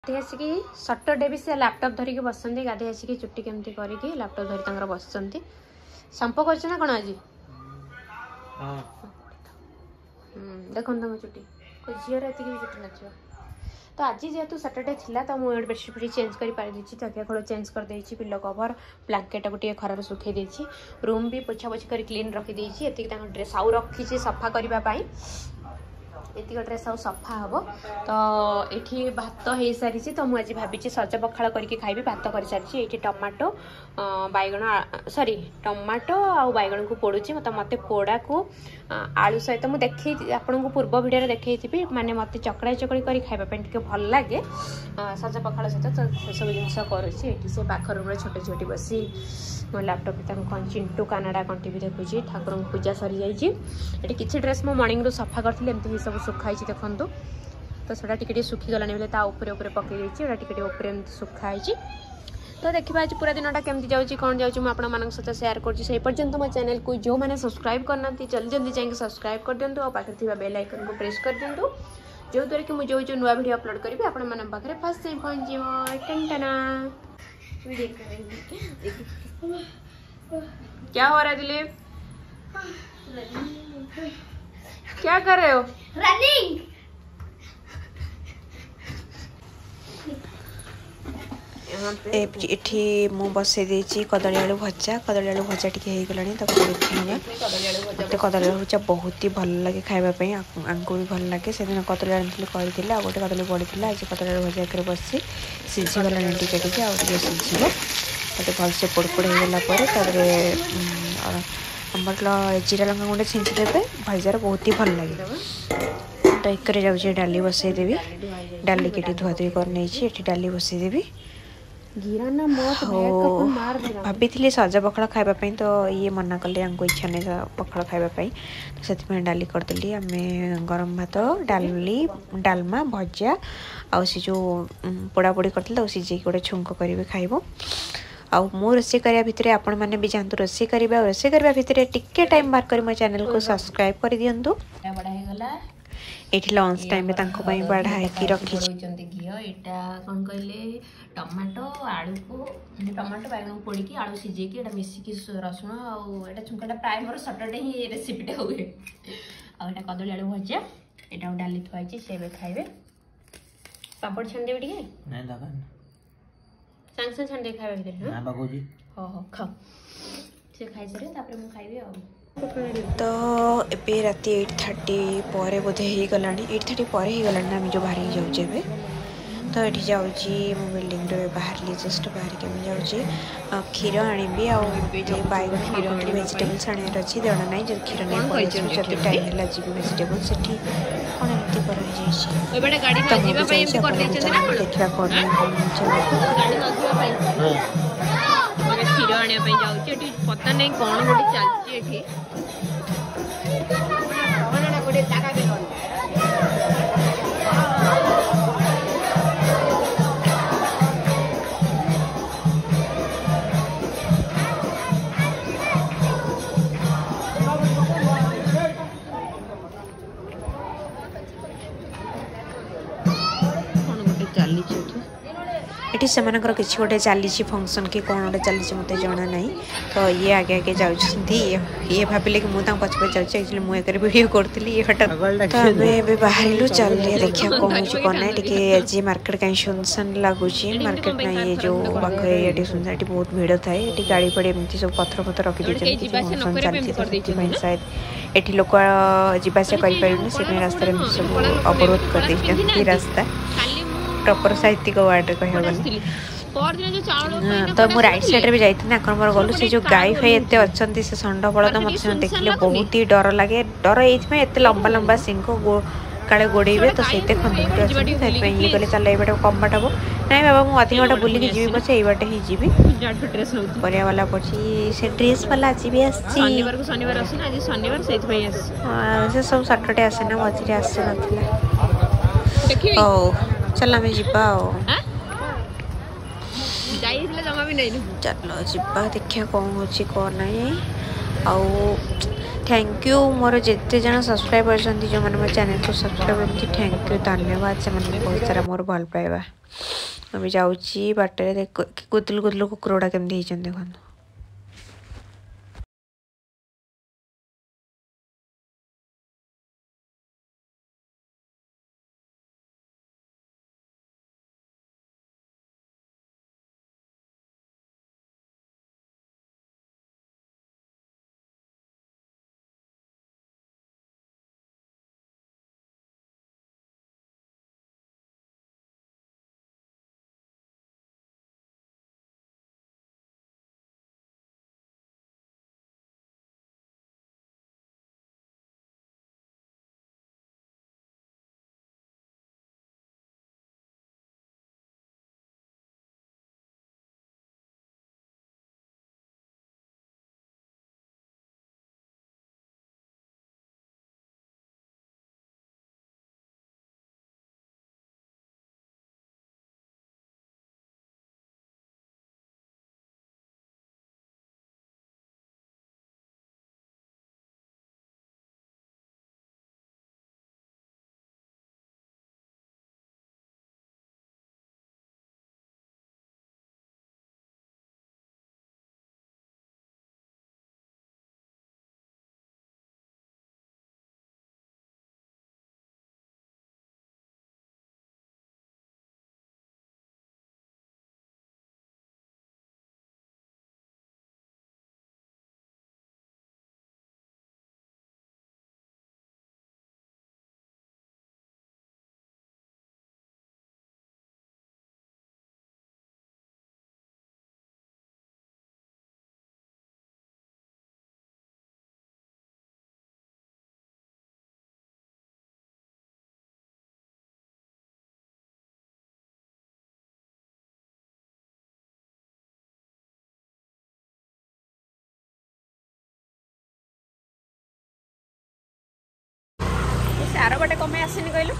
आसिक Saturday भी से laptop धरिकी बसती गाधे आसिक चुट्टी केमती करके लैपटॉप धरी बस संप कर कौन आज देखो चुट्टी झीर एति भी चुट्टी नाच तो आज जेहेतु सैटरडे थिला तो मुझे बेडसीट फेड चेंज कर तकिया खोल चेंज करदे पिलो कवर ब्लांकेट गोटे खरार सुखे देछि रूम भी पोछा पोछी कर क्लीन रखी एति ड्रेस आउ रखी सफा करने एतिक ड्रेस आउ सफा हम तो ये भात हो सारी तो मुझे भावी सज पखाड़ करके खाइबी भात कर सारी ये टमाटो बैगण सॉरी टमाटो आउ बैगण को पोड़ुची मत पोड़ा को आलू सहित मुझे देखे आपको पूर्व भिडियो देखी माने मत चकड़ा चकड़ी कर खाइबा भल लगे सज पखाड़ सहित तो से सब जिन करुँची से पाख रूम छोटे छोटी बसी मो लैपटॉप कौन चिंटू कानाडा कौन टीवी देखुची ठाकुर पूजा सरी जाइए किसी ड्रेस मो मॉर्निंग रू सफा करती एमती सब सुखाई देखु तो सो टे सुखीगलानी बोले पकई टे ऊपर सुखाई तो देखा आज पूरा दिन केमती जाऊँगी कौन जाऊँगी मुझे सहित सेयार करपर्यंत मो चैनल को जो मैंने सब्सक्राइब करना जल्दी जल्दी जाए सब्सक्राइब कर दिंतु और पाखे बेल आइकन को प्रेस कर दिंतु जो द्वारा कि मुझे जो नुआ वीडियो अपलोड करी पाखे फर्स्ट टाइम पहुँच क्या हो रहा है दिलीप क्या कर रहे हो रनिंग एठी मु बसई देछि कदली आलू भजा टिके हे गलानी तो कदली आलू भजा बहुत ही भल लगे खाइबा पई आंको भी भल लगे से दिन कदली आलू करिथिला आ गोटे कदली पड़िथिला आज कदली आलू भजा करे बसी सिझी गलानी टिके आ टिके सिझिबो तो भल से पोड़ हो गला पर तारे हमर जीरा लंका गुंडे छिंची देबे भजार बहुत ही भल लगे तो एक जाऊँ डाली बसई देवी डाली के धुआ धुई कर नहीं डाली बसई देवी भाभी सज पखाड़ खाइबा तो ये मना कले इच्छा नहीं पखाड़ खाइबा तो से डाली करदेली आम गरम भात डाली डालमा भजा आ जो पोड़ापोड़ी करते सीझे गोटे छुंक करेंगे खाइब आउ मो रोसे करिया भितर आपण माने भी जानतु रोसे करबा भितर टिके टाइम बाहर कर मो चैनल को सब्सक्राइब कर दियंतु बड़ा हे गला एठी लंच टाइम में तांको पई बढ़ा की रखी घिओ एटा कौन कहले टमाटो आलू को टमाटो बैगन पोड़ी की आलू सीझे की एटा मिसी की रसुण आउ एटा छुंकाटा प्राय मोर सटरडे ही रेसिपीटा हुए आ एटा कदली आलू भजा एटा डाली थुआइछि सेबे खाइबे पापड़ छान देबे ठीक है नहीं दगा सांग सांग छान दे खाइबे भीतर ना बाबूजी हो खाओ से खाइ सरे तापर मु खाइबे आ तो ए राति 8:30 पर बोधे हो गला 8:30 पर हो गला आम जो बाहर जाऊे तो ये जाऊँगी मो बिल्डिंग रे बाहर जस्ट बाहर के जाऊँगी क्षीर आनी आगे भेजिटेबल्स आने अच्छी देना ना जब क्षीर नहीं जब टाइम है जी भेजिटेबल से कौन एमती देखा कौन क्षीर आने जाऊँगी पता नहीं कौन गोटे चलती ये से किसी गोटे चली फंक्शन कि कौन गोटे चली मत जना ना तो ये आगे आगे जाऊँगी ये भाविले कि मुझे पचे जाऊँगी मुझे वीडियो करी ये हटा तो आम बाहर चल देखा कौन हो कौन ना टी मार्केट कहीं सुनसान लगुच मार्केट ना ये जो पाखे ये सुनसान ये बहुत भिड़ थाए ये गाड़ी पड़ी एमती सब पथर पथर रखी फंक्शन चलती शायद ये लोक जावास करें से रास्ता सब अवरोध कर रास्ता प्रॉपर साहित्यिक वार्ड कह तो मु राइट साइड रे भी जाइए आक्रमण गलु से जो गाई फाई एत अच्छा से षंड बलद मत देखिले बहुत ही डर लगे डर ये लंबा लंबा सिंह काले गोड़े तो से ये गले चल ये कम बाट हम ना बाबा मुझे अधिक बाट बुलिकी जी पचे ये बाटे ही जीवी परिया वाला पड़ी से ड्रेस वाला आज भी शनिवार से सब सैटरडे आसे ना मझे आसे ना चल आम जा जमा भी नहीं चलो जा देखिए कौन हो कौन ना थैंक यू मोर जिते जन सब्सक्राइबर अच्छा जो मैंने मो चैनल को सब्सक्राइब करते थैंक यू धन्यवाद से बहुत सारा मोर भल पाइबा अभी जाऊँगी बाटे कुतलू कुतलू कुकुरड़ा केमती देखो सार बाटे कम आसनी कहलु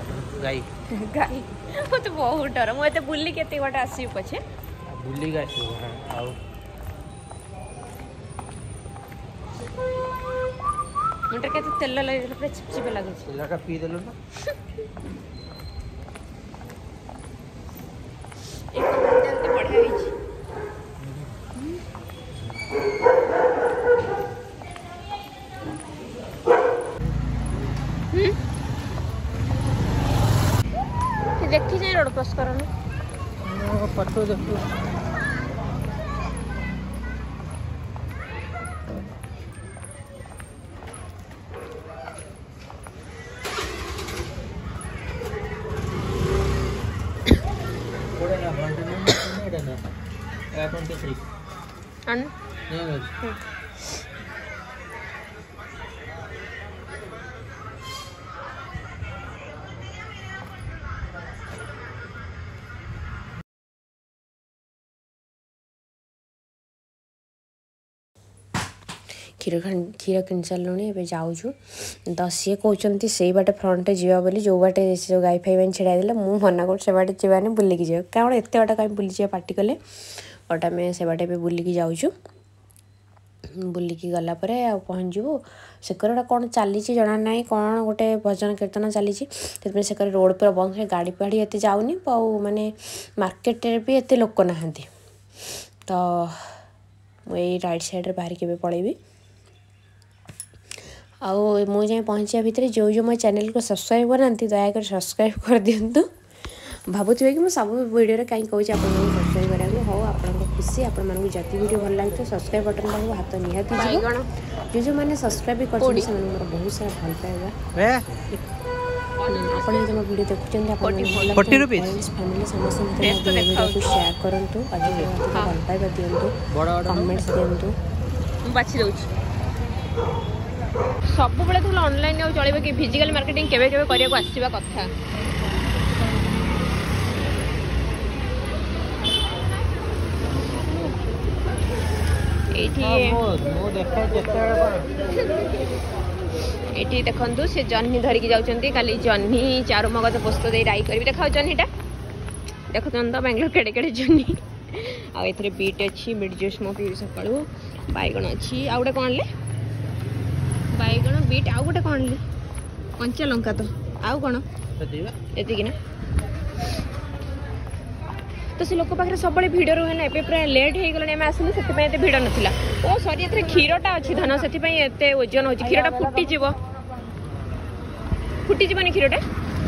गाई गाई मत बहुत डर मुझे बुली के बाटे आसू पछे बुली गाई आउ मुंडे के तेल लगे पूरा चिपचिपे लागै छै तेल का पी देलु ना एक जल्दी बढ़िया होई छै देखी जाए रोड क्रॉस करनो पटो देखो क्षीर किन सारे ए जाऊँ तो सी कहते से बाटे फ्रंटे जा बोली जो बाटे जो गाई फाई छेड़ा देले मु मना कर से बाटे जावानी बुलिकी जा क्या एत बाटा कहीं बुली जा पार्टी कले बट आम से बाटे बुलिकी जाऊँ बुलिकी गलापर आ पहुँचू सेकर कौन चली जना ना कौन गोटे भजन कीर्तन चली सेकर रोड पूरा बंद है गाड़ी फाड़ी एत जाऊनी माने मार्केट भी एत लोक ना तो मुझे राइट साइड बाहर के पलैबी आउ मुझे पहुँचा भितर जो जो मो चैनल को सब्सक्राइब करना दयाकर सब्सक्राइब कर दिंतु भावुवे कि सब वीडियो कहीं कहूँ आप सब्सक्राइब करा हो आप खुशी आपको जति वीडियो भल लगे तो सब्सक्राइब बटन को हाथ निहाती जो मैंने सब्सक्राइब भी कर बहुत सारा भल पाइबा आप मो वीडियो देखुं फैमिली समस्त वीडियो को शेयर करूँ भल पाइबा दिंतु कमेंट्स दिंतु बाछी दौर सब बेले तो ऑनलाइन चल कि फिजिकल मार्केटिंग केवे केवे करिया को आसीबा कथा एठी देखंतु से जन्नी धरिकी जाउचंती काली जन्नी चारु मगज पोस्त दे राई करबी देखाउ जन्नीटा देखुचन तो बेंगलोर केड़े केड़े जन्नी आ एथरे बीट अछि मिड जूस मो पी सकाळू बाइगण अछि आ उडे कोन ले बैगण बीट आउ गोटे कौन कंचा लंका तो आउ कौन एतिक ना तो से लोक पाखे सब भिड़ रुहे ना ए पूरा लेट हो गलानी आम आसिलु से भिड़ नाला ओ सरी ए क्षीरटा अच्छी धन से ओजन हो क्षीरटा फुटीजनी क्षीरटा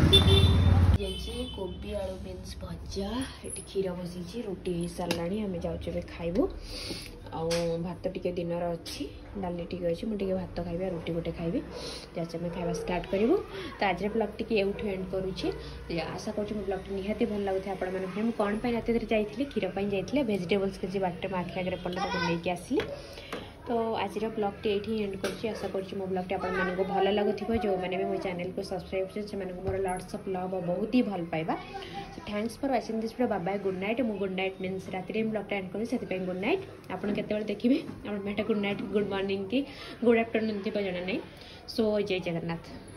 कोबी आलू बीन्स भजा ये क्षीर बसई रुटी हो सारा आम जाऊे खाइबू आउ भात टी दिन अच्छी डाली टी अच्छी मुझे भात खाइबी रुटी गोटे खाइबी जैसे आम खाଇବା स्टार्ट करूँ तो आज ब्लॉग टी एवठू एंड करुच्छे आशा करूँ मो ब्लॉग निहाती भल लगुता आप कौन राति जाइए क्षीर जाइए भेजिटेबल्स किसी बाटे मो आखि आगे पड़े नहीं आसिली तो आज ब्लॉग टी ये एंड कर आशा करूँ मो ब्लॉग टी आपको भल लगुव जो मैंने भी मो चैनल को सब्सक्राइब से मोर लॉट्स ऑफ लव बहुत ही भल पाइबा so thanks for watching this video bye bye good night मु गुड नाइट मीन्स राति ब्लॉग टा एंड करी से गुड नाइट आपन केते देखिए आप गुड नाइट गुड मॉर्निंग कि गुड आफ्टरनून थी जना नहीं सो जय जगन्नाथ।